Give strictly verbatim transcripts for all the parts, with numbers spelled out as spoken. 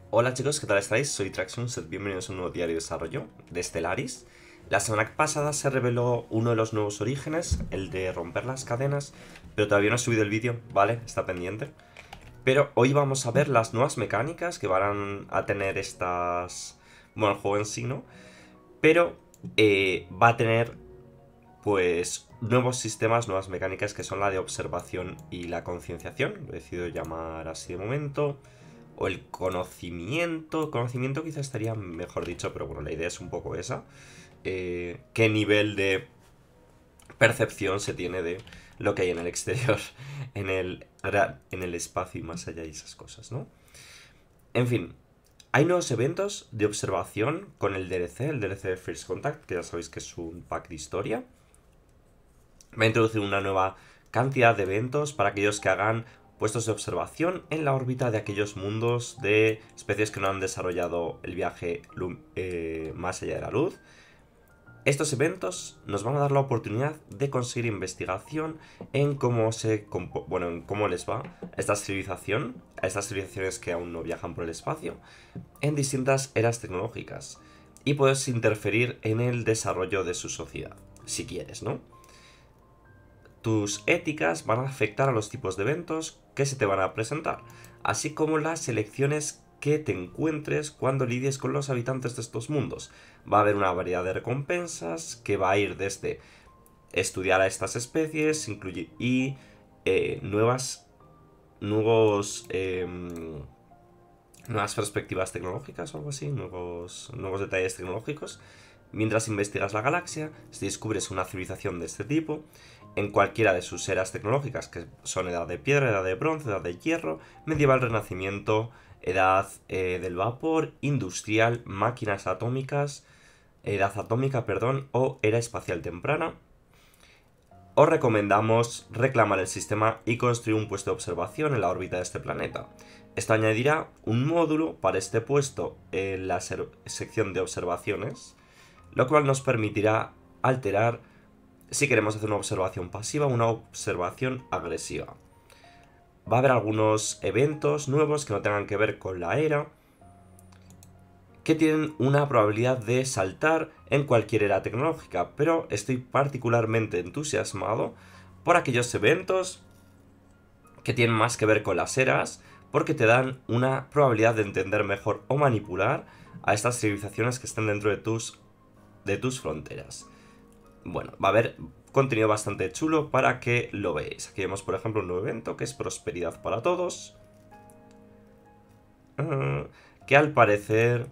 Hola chicos, ¿qué tal estáis? Soy Traxion, sed bienvenidos a un nuevo diario de desarrollo de Stellaris. La semana pasada se reveló uno de los nuevos orígenes, el de romper las cadenas, pero todavía no he subido el vídeo, ¿vale? Está pendiente. Pero hoy vamos a ver las nuevas mecánicas que van a tener estas... Bueno, el juego en sí, ¿no? Pero eh, va a tener, pues, nuevos sistemas, nuevas mecánicas que son la de observación y la concienciación. Lo he decidido llamar así de momento. O el conocimiento. Conocimiento quizás estaría mejor dicho, pero bueno, la idea es un poco esa. Eh, ¿Qué nivel de percepción se tiene de lo que hay en el exterior, en el, en el espacio y más allá y esas cosas, ¿no? En fin, hay nuevos eventos de observación con el D L C, el D L C de First Contact, que ya sabéis que es un pack de historia. Va a introducir una nueva cantidad de eventos para aquellos que hagan puestos de observación en la órbita de aquellos mundos de especies que no han desarrollado el viaje eh, más allá de la luz. Estos eventos nos van a dar la oportunidad de conseguir investigación en cómo se bueno, en cómo les va a esta civilización, a estas civilizaciones que aún no viajan por el espacio, en distintas eras tecnológicas. Y puedes interferir en el desarrollo de su sociedad, si quieres, ¿no? Tus éticas van a afectar a los tipos de eventos que se te van a presentar, así como las elecciones que te encuentres cuando lidies con los habitantes de estos mundos. Va a haber una variedad de recompensas que va a ir desde estudiar a estas especies incluye, y eh, nuevas, nuevos, eh, nuevas perspectivas tecnológicas o algo así, nuevos, nuevos detalles tecnológicos. Mientras investigas la galaxia, si descubres una civilización de este tipo, en cualquiera de sus eras tecnológicas, que son edad de piedra, edad de bronce, edad de hierro, medieval, renacimiento, edad eh, del vapor, industrial, máquinas atómicas, edad atómica, perdón, o era espacial temprana, os recomendamos reclamar el sistema y construir un puesto de observación en la órbita de este planeta. Esto añadirá un módulo para este puesto en la sección de observaciones, lo cual nos permitirá alterar si queremos hacer una observación pasiva o una observación agresiva. Va a haber algunos eventos nuevos que no tengan que ver con la era, que tienen una probabilidad de saltar en cualquier era tecnológica, pero estoy particularmente entusiasmado por aquellos eventos que tienen más que ver con las eras, porque te dan una probabilidad de entender mejor o manipular a estas civilizaciones que estén dentro de tus, de tus fronteras. Bueno, va a haber contenido bastante chulo para que lo veáis. Aquí vemos, por ejemplo, un nuevo evento que es Prosperidad para Todos, que al parecer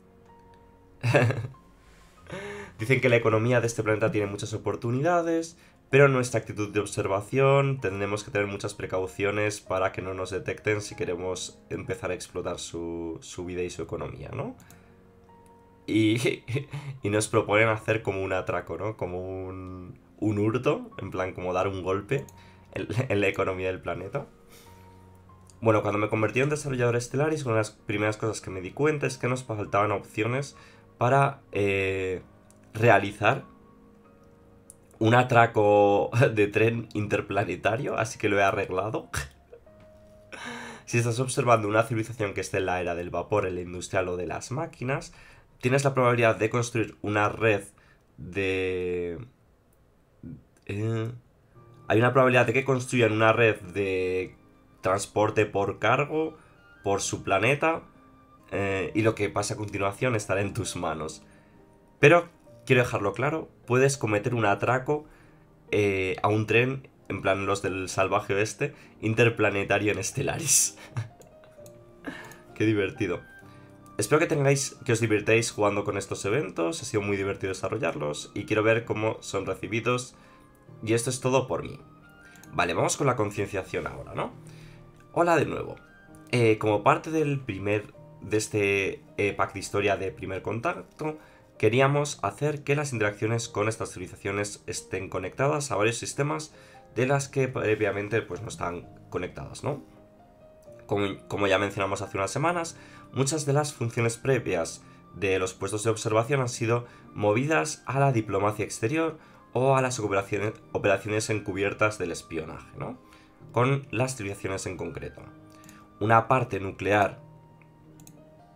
dicen que la economía de este planeta tiene muchas oportunidades, pero en nuestra actitud de observación tendremos que tener muchas precauciones para que no nos detecten si queremos empezar a explotar su, su vida y su economía, ¿no? Y, y nos proponen hacer como un atraco, ¿no? Como un, un hurto, en plan como dar un golpe en, en la economía del planeta. Bueno, cuando me convertí en desarrollador Stellaris, una de las primeras cosas que me di cuenta es que nos faltaban opciones para eh, realizar un atraco de tren interplanetario, así que lo he arreglado. Si estás observando una civilización que esté en la era del vapor, en la industrial o de las máquinas, tienes la probabilidad de construir una red de... Eh, hay una probabilidad de que construyan una red de transporte por cargo por su planeta, eh, y lo que pasa a continuación estará en tus manos. Pero, quiero dejarlo claro, puedes cometer un atraco eh, a un tren, en plan los del salvaje oeste, interplanetario en Stellaris. Qué divertido. Espero que tengáis, que os divirtáis jugando con estos eventos, ha sido muy divertido desarrollarlos y quiero ver cómo son recibidos. Y esto es todo por mí. Vale, vamos con la concienciación ahora, ¿no? Hola de nuevo. Eh, como parte del primer, de este eh, pack de historia de primer contacto, queríamos hacer que las interacciones con estas civilizaciones estén conectadas a varios sistemas de las que previamente pues no están conectadas, ¿no? Como, como ya mencionamos hace unas semanas, muchas de las funciones previas de los puestos de observación han sido movidas a la diplomacia exterior o a las operaciones, operaciones encubiertas del espionaje, ¿no? Con las civilizaciones en concreto. Una parte nuclear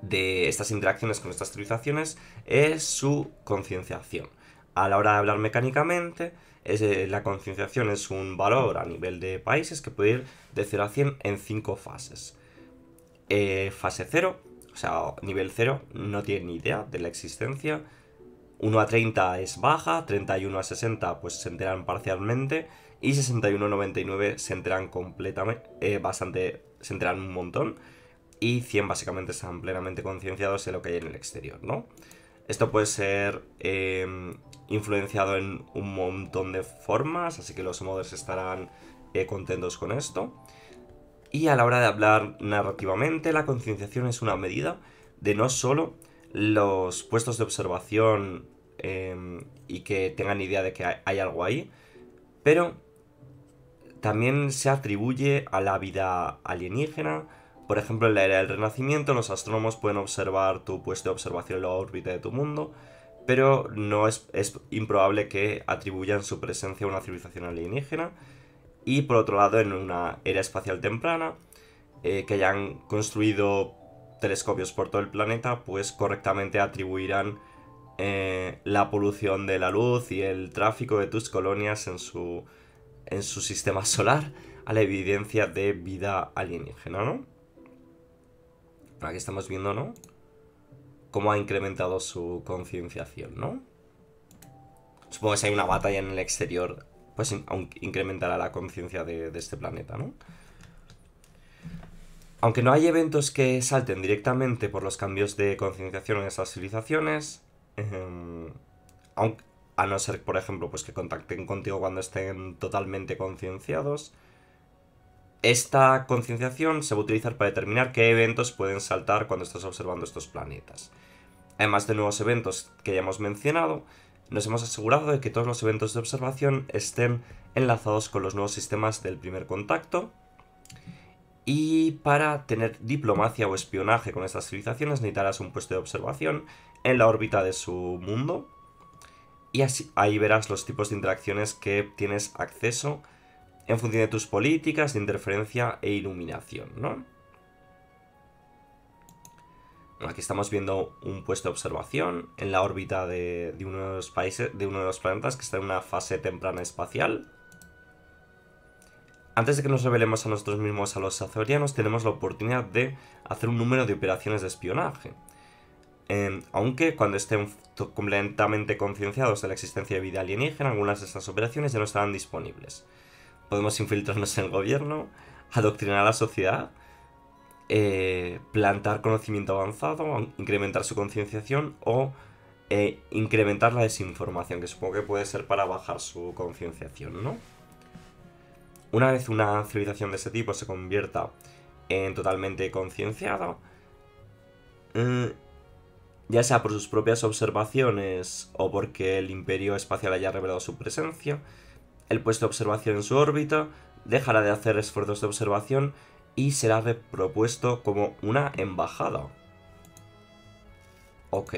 de estas interacciones con estas civilizaciones es su concienciación. A la hora de hablar mecánicamente, es, eh, la concienciación es un valor a nivel de países que puede ir de cero a cien en cinco fases. Eh, fase cero, o sea, nivel cero, no tiene ni idea de la existencia. uno a treinta es baja, treinta y uno a sesenta pues se enteran parcialmente y sesenta y uno a noventa y nueve se enteran completamente, eh, bastante, se enteran un montón y cien básicamente están plenamente concienciados de lo que hay en el exterior, ¿no? Esto puede ser eh, influenciado en un montón de formas, así que los modders estarán eh, contentos con esto. Y a la hora de hablar narrativamente, la concienciación es una medida de no solo los puestos de observación eh, y que tengan idea de que hay algo ahí, pero también se atribuye a la vida alienígena. Por ejemplo, en la era del Renacimiento, los astrónomos pueden observar tu puesto de observación en la órbita de tu mundo, pero no es, es improbable que atribuyan su presencia a una civilización alienígena. Y por otro lado, en una era espacial temprana, eh, que hayan construido telescopios por todo el planeta, pues correctamente atribuirán eh, la polución de la luz y el tráfico de tus colonias en su, en su sistema solar a la evidencia de vida alienígena, ¿no? Aquí estamos viendo, ¿no? Cómo ha incrementado su concienciación, ¿no? Supongo que si hay una batalla en el exterior, pues incrementará la conciencia de, de este planeta, ¿no? Aunque no hay eventos que salten directamente por los cambios de concienciación en esas civilizaciones, eh, aunque, a no ser, por ejemplo, pues que contacten contigo cuando estén totalmente concienciados, esta concienciación se va a utilizar para determinar qué eventos pueden saltar cuando estás observando estos planetas. Además de nuevos eventos que ya hemos mencionado, nos hemos asegurado de que todos los eventos de observación estén enlazados con los nuevos sistemas del primer contacto. Y para tener diplomacia o espionaje con estas civilizaciones necesitarás un puesto de observación en la órbita de su mundo. Y así, ahí verás los tipos de interacciones que tienes acceso en función de tus políticas de interferencia e iluminación, ¿no? Aquí estamos viendo un puesto de observación en la órbita de, de uno de los países, de uno de los planetas que está en una fase temprana espacial. Antes de que nos revelemos a nosotros mismos, a los azorianos, tenemos la oportunidad de hacer un número de operaciones de espionaje. Eh, aunque cuando estén completamente concienciados de la existencia de vida alienígena, algunas de estas operaciones ya no estarán disponibles. Podemos infiltrarnos en el gobierno, adoctrinar a la sociedad, eh, plantar conocimiento avanzado, incrementar su concienciación o eh, incrementar la desinformación, que supongo que puede ser para bajar su concienciación, ¿no? Una vez una civilización de este tipo se convierta en totalmente concienciada, eh, ya sea por sus propias observaciones o porque el imperio espacial haya revelado su presencia, el puesto de observación en su órbita dejará de hacer esfuerzos de observación y será repropuesto como una embajada. Ok.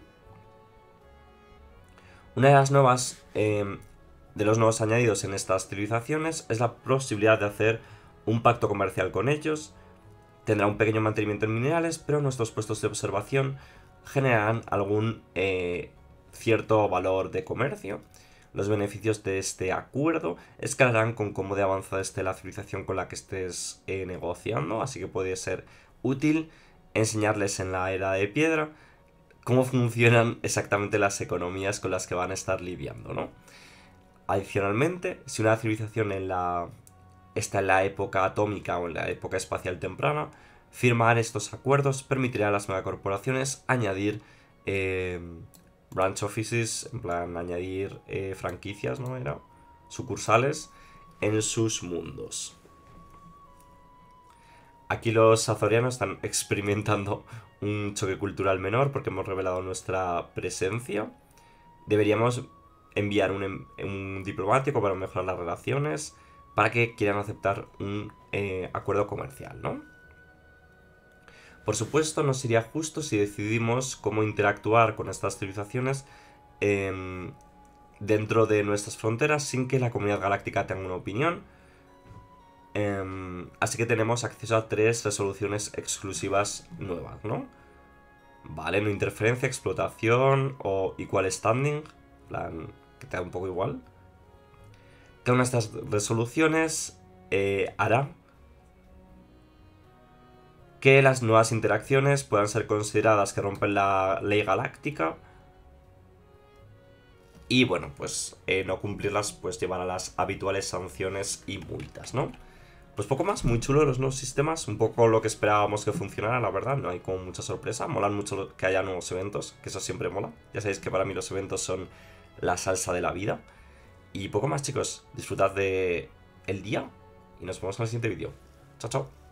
Una de las nuevas... Eh, de los nuevos añadidos en estas civilizaciones es la posibilidad de hacer un pacto comercial con ellos. Tendrá un pequeño mantenimiento en minerales, pero nuestros puestos de observación generarán algún eh, cierto valor de comercio. Los beneficios de este acuerdo escalarán con cómo de avanzada esté la civilización con la que estés eh, negociando, así que puede ser útil enseñarles en la era de piedra cómo funcionan exactamente las economías con las que van a estar lidiando, ¿no? Adicionalmente, si una civilización en la, está en la época atómica o en la época espacial temprana, firmar estos acuerdos permitirá a las megacorporaciones añadir eh, branch offices, en plan añadir eh, franquicias, ¿no? Era sucursales en sus mundos. Aquí los azorianos están experimentando un choque cultural menor porque hemos revelado nuestra presencia. Deberíamos enviar un, un diplomático para mejorar las relaciones, para que quieran aceptar un eh, acuerdo comercial, ¿no? Por supuesto, no sería justo si decidimos cómo interactuar con estas civilizaciones eh, dentro de nuestras fronteras sin que la comunidad galáctica tenga una opinión. Eh, así que tenemos acceso a tres resoluciones exclusivas nuevas, ¿no? Vale, no interferencia, explotación o equal standing. Plan, que te da un poco igual. Cada una de estas resoluciones eh, hará que las nuevas interacciones puedan ser consideradas que rompen la ley galáctica. Y bueno, pues eh, no cumplirlas pues llevará a las habituales sanciones y multas, ¿no? Pues poco más, muy chulo los nuevos sistemas, un poco lo que esperábamos que funcionara, la verdad, no hay como mucha sorpresa, molan mucho que haya nuevos eventos, que eso siempre mola, ya sabéis que para mí los eventos son la salsa de la vida. Y poco más chicos, disfrutad de el día y nos vemos en el siguiente vídeo. Chao, chao.